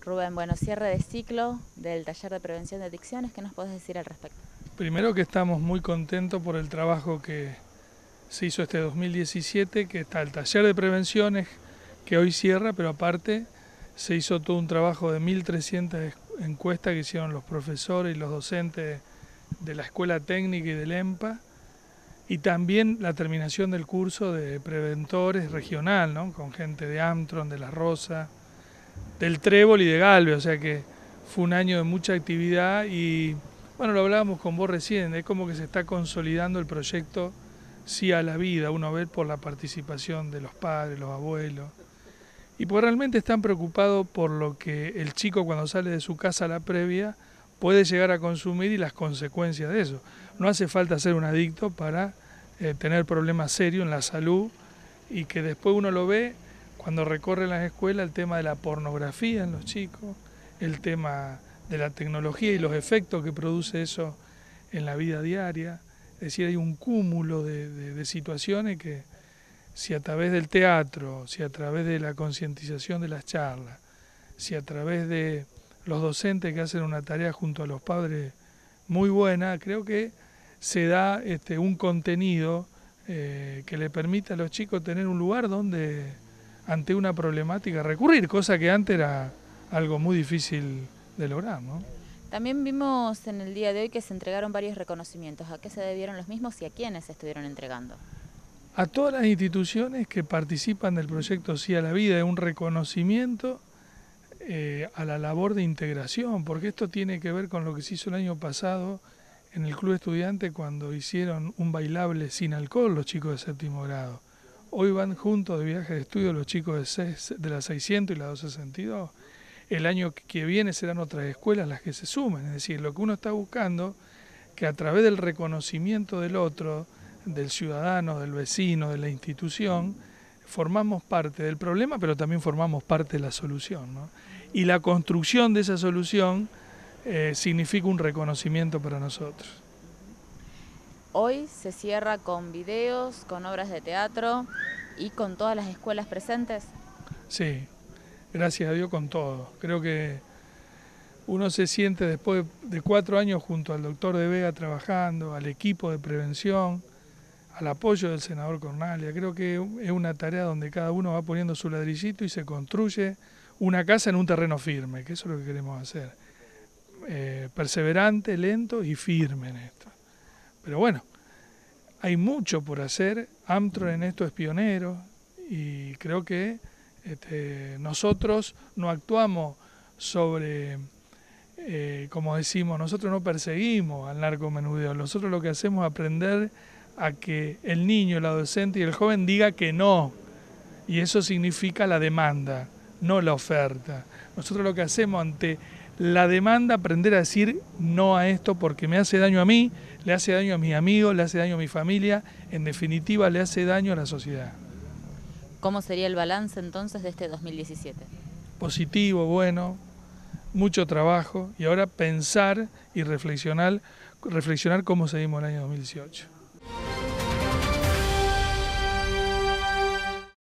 Rubén, bueno, cierre de ciclo del taller de prevención de adicciones, ¿qué nos podés decir al respecto? Primero que estamos muy contentos por el trabajo que se hizo este 2017, que está el taller de prevenciones que hoy cierra, pero aparte se hizo todo un trabajo de 1.300 encuestas que hicieron los profesores y los docentes de la Escuela Técnica y del EMPA, y también la terminación del curso de preventores regional, ¿no? Con gente de Amtron, de La Rosa, del Trébol y de Galve, o sea que fue un año de mucha actividad y bueno, lo hablábamos con vos recién, es como que se está consolidando el proyecto Sí a la Vida, uno ve por la participación de los padres, los abuelos, y pues realmente están preocupados por lo que el chico cuando sale de su casa a la previa puede llegar a consumir y las consecuencias de eso. No hace falta ser un adicto para tener problemas serios en la salud y que después uno lo ve cuando recorre las escuelas, el tema de la pornografía en los chicos, el tema de la tecnología y los efectos que produce eso en la vida diaria. Es decir, hay un cúmulo de situaciones que si a través del teatro, si a través de la concientización de las charlas, si a través de los docentes que hacen una tarea junto a los padres muy buena, creo que se da un contenido que le permite a los chicos tener un lugar donde ante una problemática recurrir, cosa que antes era algo muy difícil de lograr, ¿no? También vimos en el día de hoy que se entregaron varios reconocimientos. ¿A qué se debieron los mismos y a quiénes se estuvieron entregando? A todas las instituciones que participan del proyecto Sí a la Vida, es un reconocimiento a la labor de integración, porque esto tiene que ver con lo que se hizo el año pasado en el Club Estudiante cuando hicieron un bailable sin alcohol los chicos de séptimo grado. Hoy van juntos de viaje de estudio los chicos de la 600 y la 262. El año que viene serán otras escuelas las que se sumen. Es decir, lo que uno está buscando, que a través del reconocimiento del otro, del ciudadano, del vecino, de la institución, formamos parte del problema, pero también formamos parte de la solución, ¿no? Y la construcción de esa solución significa un reconocimiento para nosotros. Hoy se cierra con videos, con obras de teatro y con todas las escuelas presentes. Sí, gracias a Dios con todo. Creo que uno se siente después de 4 años junto al doctor De Vega trabajando, al equipo de prevención, al apoyo del senador Cornaglia. Creo que es una tarea donde cada uno va poniendo su ladrillito y se construye una casa en un terreno firme, que eso es lo que queremos hacer. Perseverante, lento y firme en esto. Pero bueno, hay mucho por hacer. Amtron en esto es pionero y creo que nosotros no actuamos sobre, como decimos, nosotros no perseguimos al narcomenudeo. Nosotros lo que hacemos es aprender a que el niño, el adolescente y el joven diga que no. Y eso significa la demanda, no la oferta. Nosotros lo que hacemos ante la demanda, aprender a decir no a esto porque me hace daño a mí, le hace daño a mis amigos, le hace daño a mi familia, en definitiva le hace daño a la sociedad. ¿Cómo sería el balance entonces de este 2017? Positivo, bueno, mucho trabajo y ahora pensar y reflexionar cómo seguimos el año 2018.